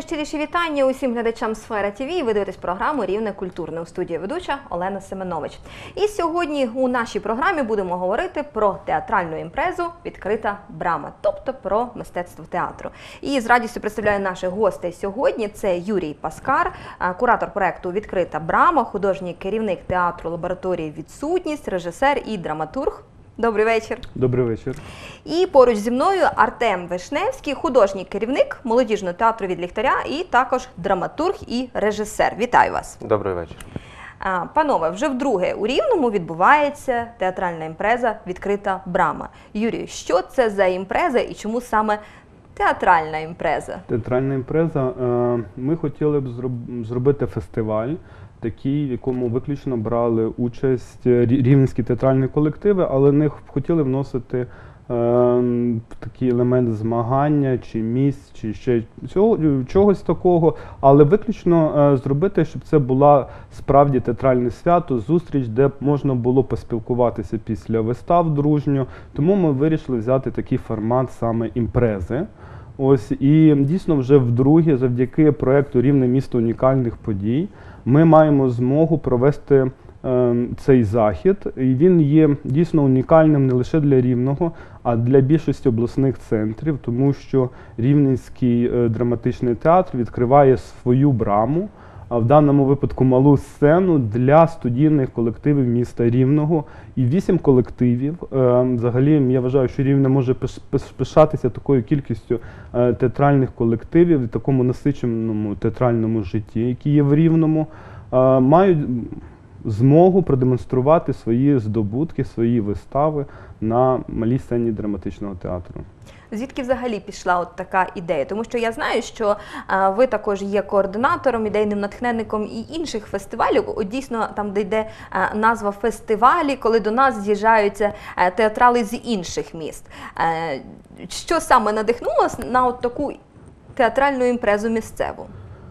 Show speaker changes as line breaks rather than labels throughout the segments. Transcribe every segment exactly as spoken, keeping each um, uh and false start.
найщиріші вітання усім глядачам Сфера ТВ. Ви дивитесь програму «Рівне культурне». У студії ведуча Олена Семенович. І сьогодні у нашій програмі будемо говорити про театральну імпрезу «Відкрита брама», тобто про мистецтво театру. І з радістю представляю наших гостей сьогодні. Це Юрій Паскар, куратор проєкту «Відкрита брама», художній керівник театру лабораторії «Відсутність», режисер і драматург. Добрий вечір.
Добрий вечір.
І поруч зі мною Артем Вишневський, художній керівник молодіжного театру «Від ліхтаря» і також драматург і режисер. Вітаю вас.
Добрий вечір.
Панове, вже вдруге у Рівному відбувається театральна імпреза «Відкрита брама». Юрію, що це за імпреза і чому саме театральна імпреза?
Театральна імпреза. Ми хотіли б зробити фестиваль, такий, в якому виключно брали участь рівненські театральні колективи, але не хотіли вносити е, такий елемент змагання, чи місць, чи ще цього, чогось такого, але виключно е, зробити, щоб це була справді театральне свято, зустріч, де можна було поспілкуватися після вистав дружньо. Тому ми вирішили взяти такий формат саме імпрези. Ось, і дійсно вже вдруге, завдяки проєкту «Рівне місто унікальних подій», ми маємо змогу провести е, цей захід. І він є дійсно унікальним не лише для Рівного, а для більшості обласних центрів, тому що Рівненський е, драматичний театр відкриває свою браму, а в даному випадку малу сцену для студійних колективів міста Рівного. І вісім колективів. Е, взагалі, я вважаю, що Рівне може пишатися такою кількістю е, театральних колективів в такому насиченому театральному житті, які є в Рівному, е, мають змогу продемонструвати свої здобутки, свої вистави на малій сцені драматичного театру.
Звідки взагалі пішла от така ідея? Тому що я знаю, що а, ви також є координатором, ідейним натхненником і інших фестивалів. От дійсно, там, де йде а, назва фестивалі, коли до нас з'їжджаються а, театрали з інших міст. А, що саме надихнуло на от таку театральну імпрезу місцеву?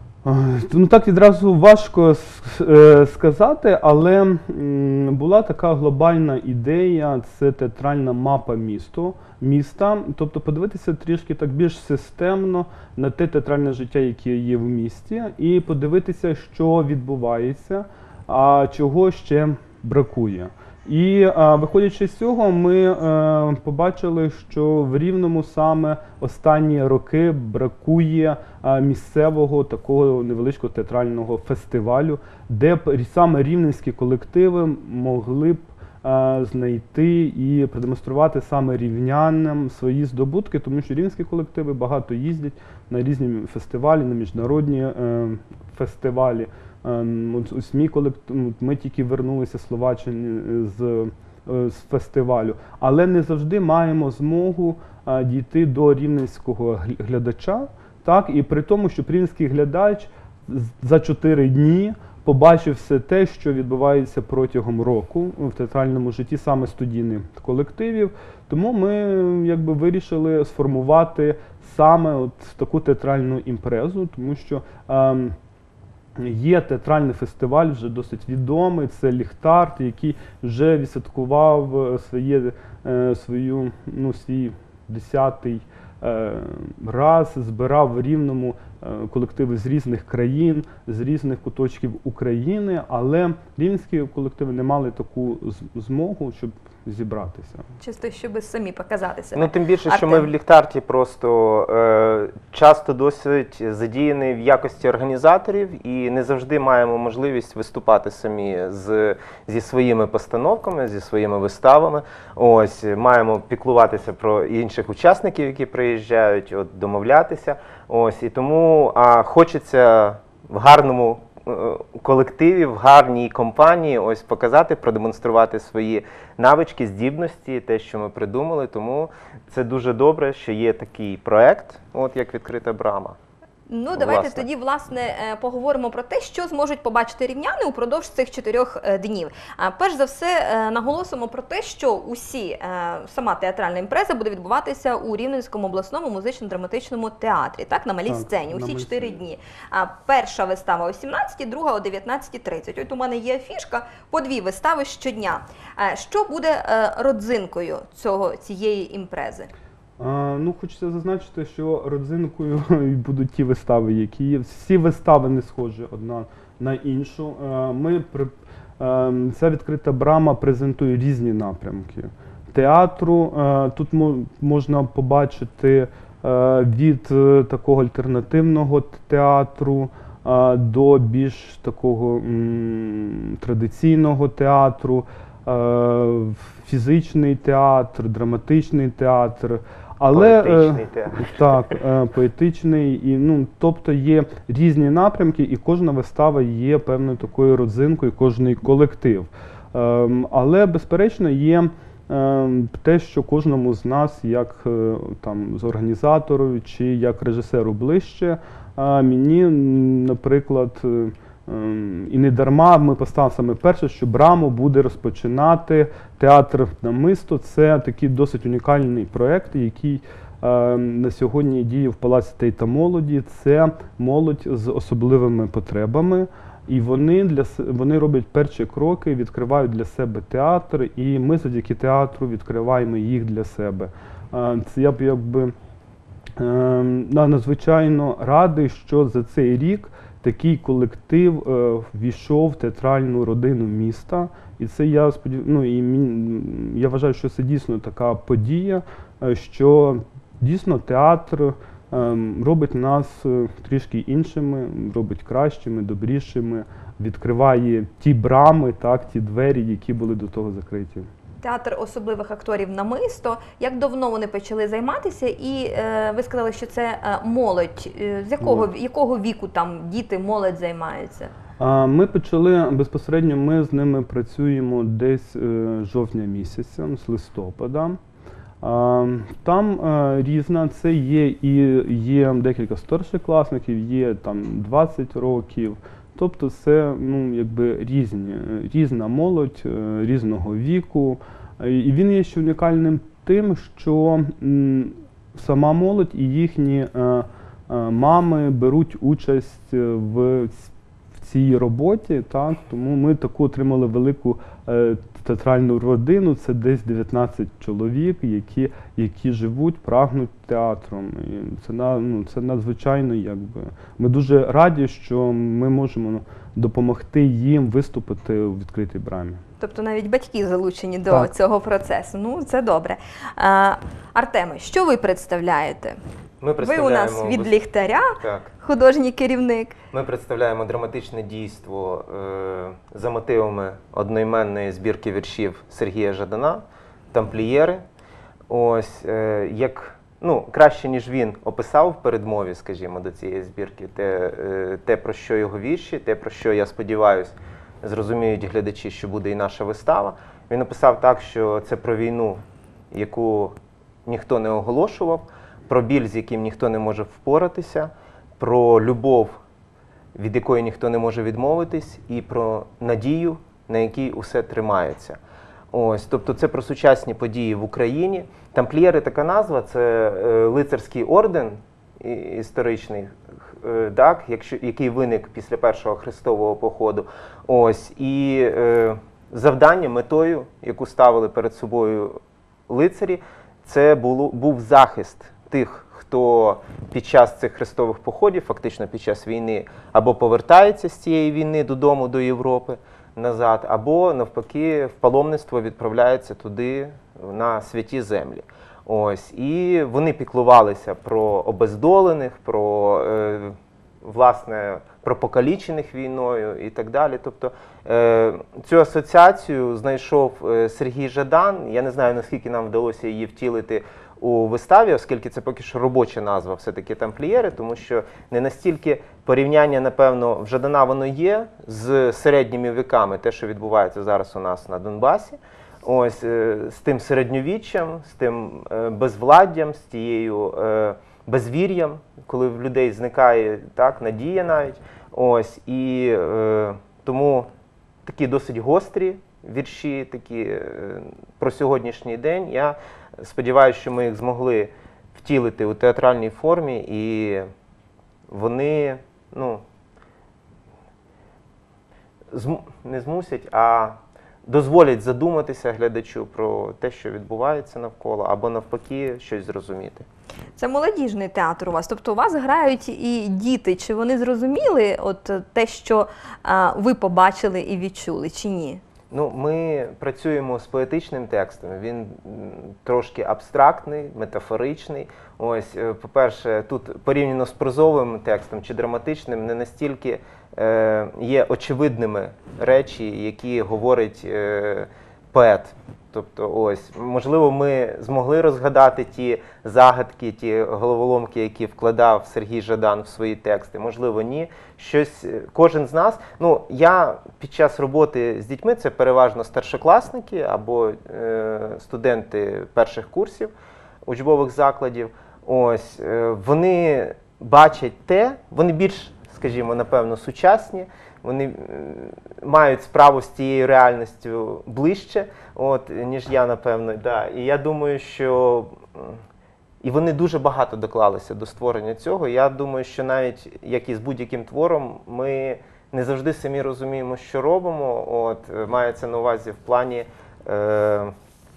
Ну так відразу важко сказати, але була така глобальна ідея, це театральна мапа місту, міста, тобто подивитися трішки так більш системно на те театральне життя, яке є в місті, і подивитися, що відбувається, а чого ще бракує. І а, виходячи з цього, ми а, побачили, що в Рівному саме останні роки бракує а, місцевого такого невеличкого театрального фестивалю, де б саме рівненські колективи могли б а, знайти і продемонструвати саме рівнянам свої здобутки, тому що рівненські колективи багато їздять на різні фестивалі, на міжнародні а, фестивалі. Ось мій колектив, ми тільки вернулися з Словаччини з, з фестивалю, але не завжди маємо змогу а, дійти до рівненського глядача, так, і при тому, що рівненський глядач за чотири дні побачив все те, що відбувається протягом року в театральному житті саме студійних колективів, тому ми якби вирішили сформувати саме от таку театральну імпрезу, тому що а, є театральний фестиваль, вже досить відомий, це «Ліхтар», який вже відсвяткував своє, свою, ну, свій десятий раз, збирав в Рівному колективи з різних країн, з різних куточків України, але рівненські колективи не мали таку змогу, щоб зібратися.
Чисто, щоб самі показати себе.
Ну, тим більше,
Артем.
що ми в «Ліхтарті» просто е, часто досить задіяні в якості організаторів і не завжди маємо можливість виступати самі з, зі своїми постановками, зі своїми виставами. Ось, маємо піклуватися про інших учасників, які приїжджають, от, домовлятися. Ось, і тому а, хочеться в гарному колективі, в гарній компанії ось показати, продемонструвати свої навички, здібності, те, що ми придумали. Тому це дуже добре, що є такий проект, от як «Відкрита брама».
Ну, давайте
Власне.
тоді, власне, поговоримо про те, що зможуть побачити рівняни упродовж цих чотирьох днів. Перш за все, наголосимо про те, що усі, сама театральна імпреза буде відбуватися у Рівненському обласному музично-драматичному театрі, так, на малій
так,
сцені, усі чотири
сцені.
дні. Перша вистава о сімнадцятій, друга о дев'ятнадцятій тридцять. От у мене є афішка, по дві вистави щодня. Що буде родзинкою цього, цієї імпрези?
А, ну, хочеться зазначити, що родзинкою будуть ті вистави, які є. Всі вистави не схожі одна на іншу. А, ми, при- а, ця відкрита брама презентує різні напрямки театру. А, тут мо- можна побачити а, від е, такого альтернативного театру а, до більш такого м, традиційного театру, е, фізичний театр, драматичний театр. Але, е,
Поетичний театр.
Так, е, поетичний, і, ну, тобто є різні напрямки, і кожна вистава є певною такою родзинкою, кожний колектив. Ем, Але, безперечно, є ем, те, що кожному з нас, як е, там, з організатору чи як режисеру ближче. А мені, м, наприклад, е, ем, і не дарма ми поставили саме перше, що Браму буде розпочинати театр намисто. Це такий досить унікальний проєкт, який е, на сьогодні діє в Палаці дітей та молоді. Це молодь з особливими потребами. І вони для с- вони роблять перші кроки, відкривають для себе театр, і ми завдяки театру відкриваємо їх для себе. Е, Це я б якби Ем, на- надзвичайно радий, що за цей рік такий колектив е, ввійшов в театральну родину міста. І це я сподів... ну, і мін- я вважаю, що це дійсно така подія, е, що дійсно театр ем, робить нас е, трішки іншими, робить кращими, добрішими, відкриває ті брами, так, ті двері, які були до того закриті.
Театр особливих акторів «Намисто». Як давно вони почали займатися? І е, ви сказали, що це е, молодь. Е, з якого,
Молодь.
якого віку там діти, молодь займаються?
А, Ми почали безпосередньо, ми з ними працюємо десь е, з жовтня місяця, з листопада. А, Там е, різна, це є і є декілька старшокласників, є там двадцять років. Тобто це, ну, якби різні, е, різна молодь, е, різного віку. Е, І він є ще унікальним тим, що м, сама молодь і їхні е, е, мами беруть участь е, в ц- в цій роботі, так, тому ми таку отримали велику е, театральну родину, це десь дев'ятнадцять чоловік, які, які живуть, прагнуть театром. І це, на- ну, це надзвичайно, якби. Ми дуже раді, що ми можемо допомогти їм виступити у відкритій брамі.
Тобто навіть батьки залучені до
Так.
цього процесу. Ну, це добре. Е, Артеме, що ви представляєте?
Ми
Ви у нас
представляємо
від
вис-
ліхтаря,
Так.
художній керівник.
Ми представляємо драматичне дійство е, за мотивами одноіменної збірки віршів Сергія Жадана «Тамплієри». Ось, е, як, ну, краще, ніж він описав в передмові, скажімо, до цієї збірки, те, е, те, про що його вірші, те, про що, я сподіваюся, зрозуміють глядачі, що буде і наша вистава. Він описав так, що це про війну, яку ніхто не оголошував, про біль, з яким ніхто не може впоратися, про любов, від якої ніхто не може відмовитись, і про надію, на якій усе тримається. Ось, тобто це про сучасні події в Україні. Тамплієри — така назва, це е, лицарський орден і- історичний, е, так, якщо, який виник після першого хрестового походу. Ось, і е, завдання, метою, яку ставили перед собою лицарі, це було, був захист тих, хто під час цих хрестових походів, фактично під час війни, або повертається з цієї війни додому, до Європи, назад, або навпаки в паломництво відправляється туди, на святі землі. Ось, і вони піклувалися про обездолених, про, е, власне, про покалічених війною і так далі. Тобто е, цю асоціацію знайшов е, Сергій Жадан. Я не знаю, наскільки нам вдалося її втілити у виставі, оскільки це поки що робоча назва все-таки «Тамплієри», тому що не настільки порівняння, напевно, в Жадана воно є з середніми віками, те, що відбувається зараз у нас на Донбасі, ось, е, з тим середньовіччям, з тим е, безвладдям, з тією е, безвір'ям, коли в людей зникає, так, надія навіть. Ось, і е, тому такі досить гострі вірші, такі е, про сьогоднішній день. Я сподіваюся, що ми їх змогли втілити у театральній формі, і вони, ну, зм... не змусять, а дозволять задуматися глядачу про те, що відбувається навколо, або навпаки щось зрозуміти.
Це молодіжний театр у вас, тобто у вас грають і діти. Чи вони зрозуміли от те, що а, ви побачили і відчули, чи ні?
Ну, ми працюємо з поетичним текстом, він м, трошки абстрактний, метафоричний. Ось, е, по-перше, тут порівняно з прозовим текстом чи драматичним не настільки е, є очевидними речі, які говорить е, поет. Тобто, ось, можливо, ми змогли розгадати ті загадки, ті головоломки, які вкладав Сергій Жадан в свої тексти. Можливо, ні. Щось, кожен з нас, ну, я під час роботи з дітьми, це переважно старшокласники або е, студенти перших курсів учбових закладів, ось, е, вони бачать те, вони більш, скажімо, напевно, сучасні, вони мають справу з тією реальністю ближче, от, ніж я, напевно. Да. І я думаю, що і вони дуже багато доклалися до створення цього. Я думаю, що навіть, як і з будь-яким твором, ми не завжди самі розуміємо, що робимо. От, мається на увазі в плані е,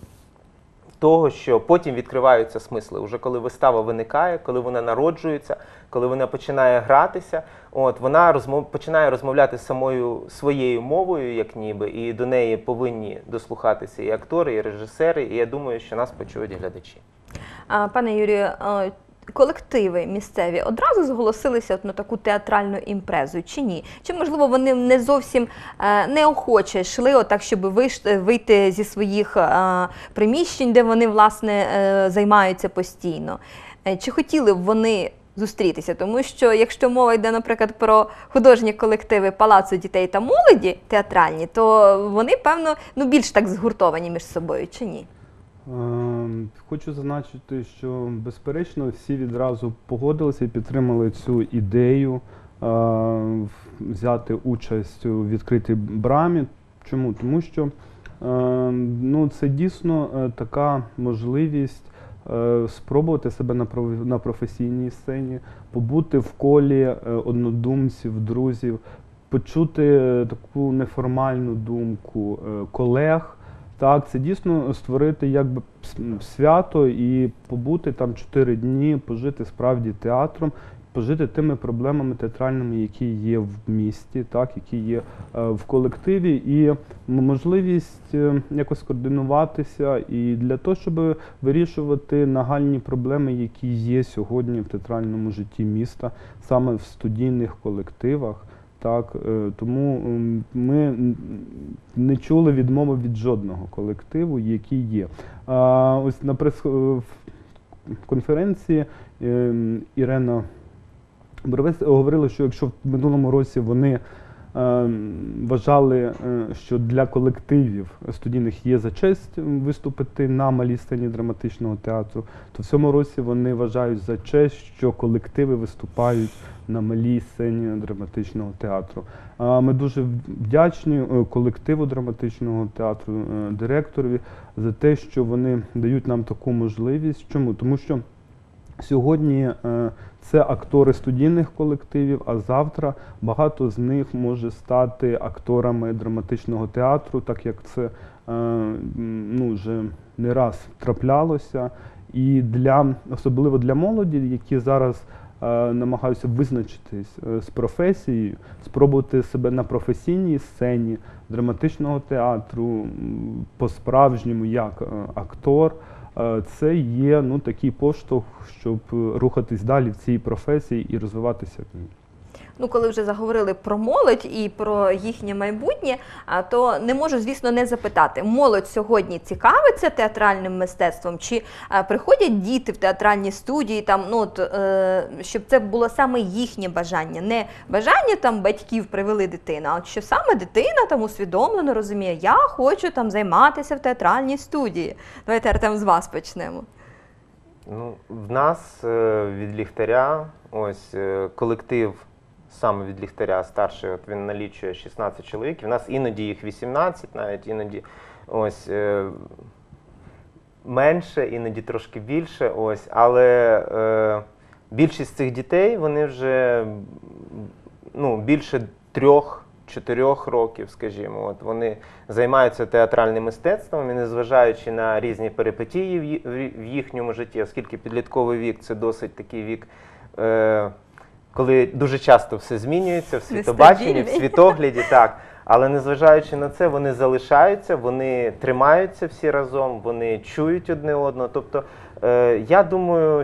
того, що потім відкриваються смисли. Уже коли вистава виникає, коли вона народжується, коли вона починає гратися, от, вона розмов, починає розмовляти самою своєю мовою, як ніби, і до неї повинні дослухатися і актори, і режисери, і я думаю, що нас почують глядачі.
А, пане Юрію, а, колективи місцеві одразу зголосилися от на таку театральну імпрезу, чи ні? Чи, можливо, вони не зовсім е, неохоче йшли отак, щоб виш- вийти зі своїх е, приміщень, де вони, власне, е, займаються постійно? Е, Чи хотіли б вони зустрітися? Тому що, якщо мова йде, наприклад, про художні колективи Палацу дітей та молоді театральні, то вони, певно, ну, більш так згуртовані між собою, чи ні?
Ем, Хочу зазначити, що безперечно всі відразу погодилися і підтримали цю ідею е, в- взяти участь у відкритій брамі. Чому? Тому що е, ну, це дійсно е, така можливість е, спробувати себе на, проф- на професійній сцені, побути в колі е, однодумців, друзів, почути е, таку неформальну думку е, колег. Так, це дійсно створити якби с- свято і побути там чотири дні, пожити справді театром, пожити тими проблемами театральними, які є в місті, так, які є е, в колективі, і м- можливість е, якось координуватися і для того, щоб вирішувати нагальні проблеми, які є сьогодні в театральному житті міста, саме в студійних колективах. Так, е, тому м, ми м, не чули відмови від жодного колективу, який є. А, ось на прес-конференції е, Ірена Боровець говорила, що якщо в минулому році вони е, вважали, е, що для колективів студійних є за честь виступити на малій сцені драматичного театру, то в цьому році вони вважають за честь, що колективи виступають на малій сцені драматичного театру. А Ми дуже вдячні е, колективу драматичного театру, е, директорові за те, що вони дають нам таку можливість. Чому? Тому що сьогодні е, це актори студійних колективів, а завтра багато з них може стати акторами драматичного театру, так як це е, ну, вже не раз траплялося. І для, особливо для молоді, які зараз е, намагаються визначитись е, з професією, спробувати себе на професійній сцені драматичного театру м, по-справжньому як е, актор. Е, Це є ну, такий поштовх, щоб рухатись далі в цій професії і розвиватися в ній.
Ну, коли вже заговорили про молодь і про їхнє майбутнє, а, то не можу, звісно, не запитати. Молодь сьогодні цікавиться театральним мистецтвом? Чи а, приходять діти в театральні студії, там, ну, от, е, щоб це було саме їхнє бажання? Не бажання там батьків привели дитину, а от що саме дитина там усвідомлено розуміє, я хочу там займатися в театральній студії. Давайте, Артем, з вас почнемо.
Ну, в нас е, від ліхтаря, ось е, колектив саме від ліхтаря старший, от він налічує шістнадцять чоловік, в нас іноді їх вісімнадцять, навіть іноді ось е, менше, іноді трошки більше, ось, але е, більшість цих дітей, вони вже ну, більше трьох чотирьох років, скажімо. От вони займаються театральним мистецтвом і незважаючи на різні перипетії в ї- в їхньому житті, оскільки підлітковий вік – це досить такий вік, е, коли дуже часто все змінюється в світобаченні, в
Нестабільний.
світогляді, так. Але незважаючи на це, вони залишаються, вони тримаються всі разом, вони чують одне одного. Тобто, е, я думаю,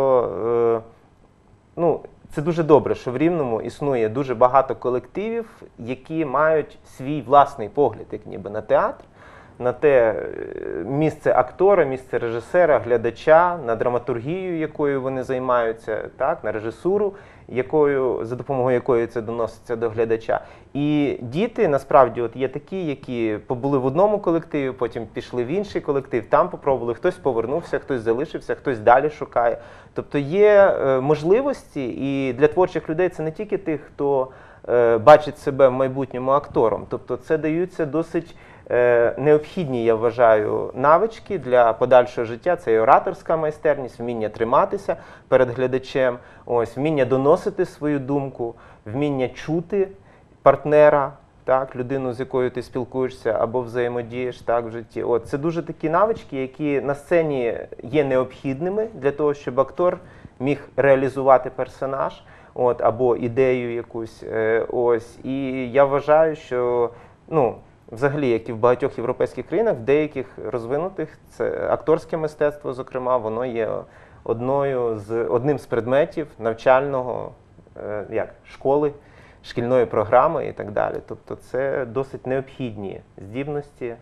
що е, ну, це дуже добре, що в Рівному існує дуже багато колективів, які мають свій власний погляд, як ніби на театр, на те е, місце актора, місце режисера, глядача, на драматургію, якою вони займаються, так, на режисуру, якою, за допомогою якої це доноситься до глядача. І діти, насправді, от є такі, які побули в одному колективі, потім пішли в інший колектив, там попробували, хтось повернувся, хтось залишився, хтось далі шукає. Тобто є е, можливості, і для творчих людей це не тільки тих, хто е, бачить себе в майбутньому актором. Тобто це даються досить е, необхідні, я вважаю, навички для подальшого життя. Це і ораторська майстерність, вміння триматися перед глядачем, ось, вміння доносити свою думку, вміння чути партнера, так, людину, з якою ти спілкуєшся або взаємодієш, так, в житті. От, це дуже такі навички, які на сцені є необхідними для того, щоб актор міг реалізувати персонаж, от, або ідею якусь. Е, ось. І я вважаю, що, ну, взагалі, як і в багатьох європейських країнах, в деяких розвинутих, це акторське мистецтво, зокрема, воно є одною з, одним з предметів навчального, е, як, школи, шкільної програми і так далі. Тобто це досить необхідні здібності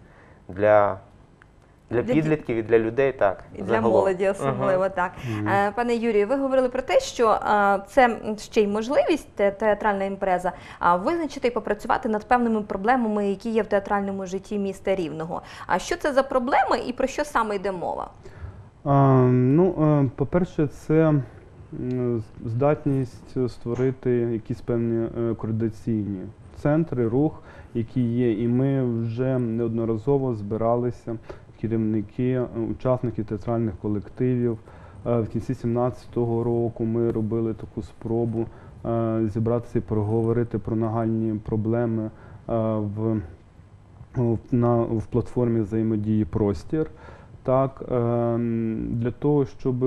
для, для
Для
підлітків і для людей, так,
І для
загалом.
молоді особливо,
Мгм.
так. Е, Пане Юрію, ви говорили про те, що е, це ще й можливість, те- театральна імпреза, а визначити і попрацювати над певними проблемами, які є в театральному житті міста Рівного. А що це за проблеми і про що саме йде мова?
А, ну, е, по-перше, це м, здатність створити якісь певні е, координаційні центри, рух, які є. І ми вже неодноразово збиралися, керівники, е, учасники театральних колективів. Е, В кінці сімнадцятого року ми робили таку спробу е, зібратися і проговорити про нагальні проблеми е, в, в, на, в платформі взаємодії «Простір». Так, е, для того, щоб,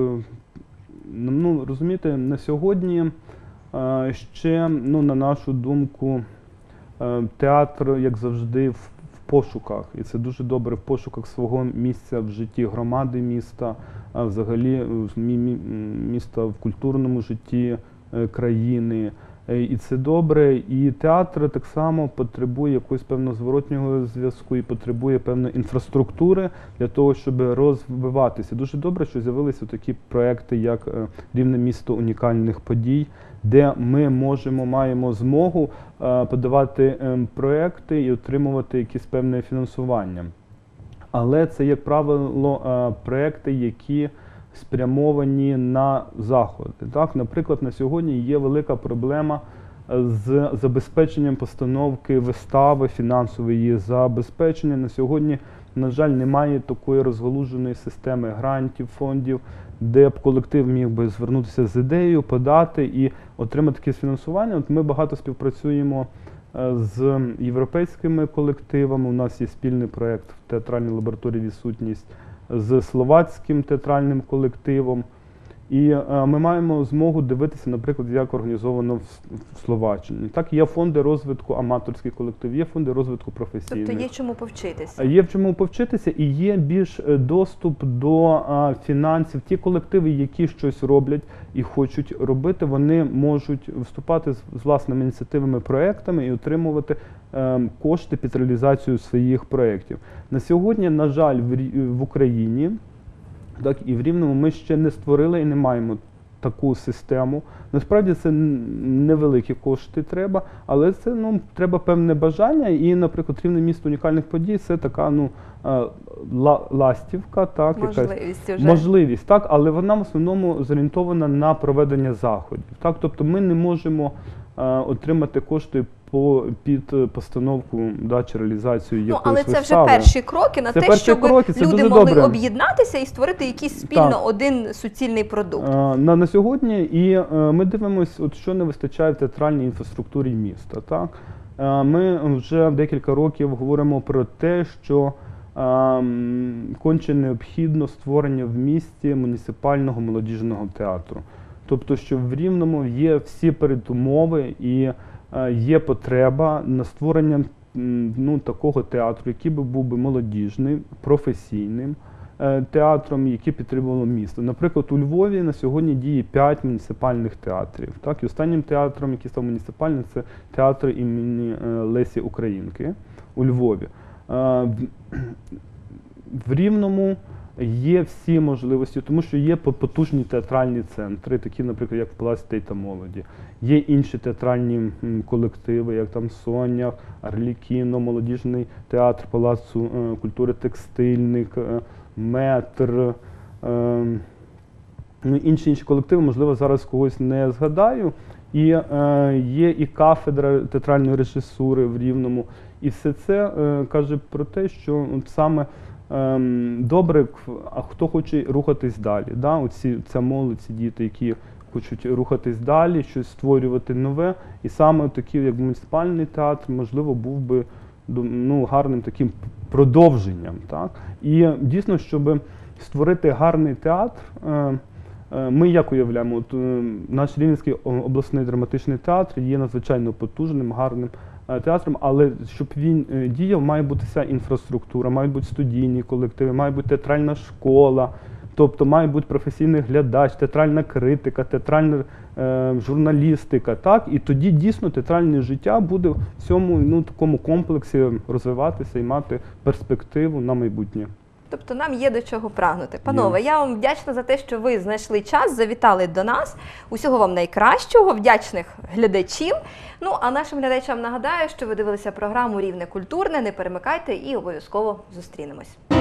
ну, розумієте, на сьогодні е, ще, ну, на нашу думку, е, театр, як завжди, в, в пошуках. І це дуже добре, в пошуках свого місця в житті громади міста, а взагалі в мі- мі- міста в культурному житті е, країни. Е, І це добре. І театр так само потребує якогось певного зворотнього зв'язку і потребує певної інфраструктури для того, щоб розвиватися. Дуже добре, що з'явилися такі проекти, як е, Рівне місто унікальних подій, де ми можемо, маємо змогу е, подавати е, проекти і отримувати якісь певне фінансування. Але це, як правило, е, проекти, які спрямовані на заходи. Так, наприклад, на сьогодні є велика проблема з забезпеченням постановки вистави, фінансове її забезпечення. На сьогодні, на жаль, немає такої розгалуженої системи грантів, фондів, де б колектив міг би звернутися з ідеєю, подати і отримати таке фінансування. От ми багато співпрацюємо е, з європейськими колективами. У нас є спільний проєкт в театральній лабораторії «Відсутність» з словацьким театральним колективом. І е, ми маємо змогу дивитися, наприклад, як організовано в, в Словаччині. Так, є фонди розвитку аматорських колективів, є фонди розвитку професійних.
Тобто є чому повчитися?
Є в чому повчитися і є більш е, доступ до а, фінансів. Ті колективи, які щось роблять і хочуть робити, вони можуть вступати з, з власними ініціативами, проектами і отримувати е, кошти під реалізацію своїх проєктів. На сьогодні, на жаль, в, Рі- в Україні, так, і в Рівному ми ще не створили і не маємо таку систему. Насправді це н- невеликі кошти треба, але це, ну, треба певне бажання. І, наприклад, Рівне місто унікальних подій – це така, ну, е, ла- ластівка, так, якась
Можливість вже.
можливість, так, але вона в основному зорієнтована на проведення заходів. Так, тобто ми не можемо е, отримати кошти по, під е, постановку, да, чи реалізацію
Ну,
якоїсь
але це вже
вистави.
перші кроки на
Це
те,
перші
щоб
кроки, це
люди
дуже
могли
добре.
об'єднатися і створити якийсь спільно
Так.
один суцільний продукт.
Е, На, на сьогодні і е, ми дивимося, от що не вистачає в театральній інфраструктурі міста. Так? Е, Ми вже декілька років говоримо про те, що ем, конче необхідно створення в місті муніципального молодіжного театру. Тобто, що в Рівному є всі передумови і е, є потреба на створення м, ну, такого театру, який би був би молодіжним, професійним е, театром, який підтримувало місто. Наприклад, у Львові на сьогодні діє п'ять муніципальних театрів. Так? І останнім театром, який став муніципальним, це театр імені е, Лесі Українки у Львові. Е, в, в Рівному є всі можливості, тому що є потужні театральні центри, такі, наприклад, як в Палаці дітей та молоді. Є інші театральні колективи, як там Соня, Арлікіно, молодіжний театр Палацу е, культури Текстильник, е, Метр, е, ну, інші інші колективи, можливо, зараз когось не згадаю. І е, є і кафедра театральної режисури в Рівному. І все це е, каже про те, що от саме Ем, добре, а хто хоче рухатись далі. Да? Оці, ця молодь, ці діти, які хочуть рухатись далі, щось створювати нове. І саме такий, як муніципальний театр, можливо, був би ну, гарним таким продовженням. Так? І дійсно, щоб створити гарний театр, е, е, ми як уявляємо, от, е, наш Рівненський обласний драматичний театр є надзвичайно потужним, гарним театром, але щоб він діяв, має бути вся інфраструктура, мають бути студійні колективи, має бути театральна школа, тобто має бути професійний глядач, театральна критика, театральна е, журналістика, так? І тоді дійсно театральне життя буде в цьому ну, такому комплексі розвиватися і мати перспективу на майбутнє.
Тобто нам є до чого прагнути. Панове, я вам вдячна за те, що ви знайшли час, завітали до нас. Усього вам найкращого, вдячних глядачів. Ну, а нашим глядачам нагадаю, що ви дивилися програму «Рівне культурне». Не перемикайте і обов'язково зустрінемось.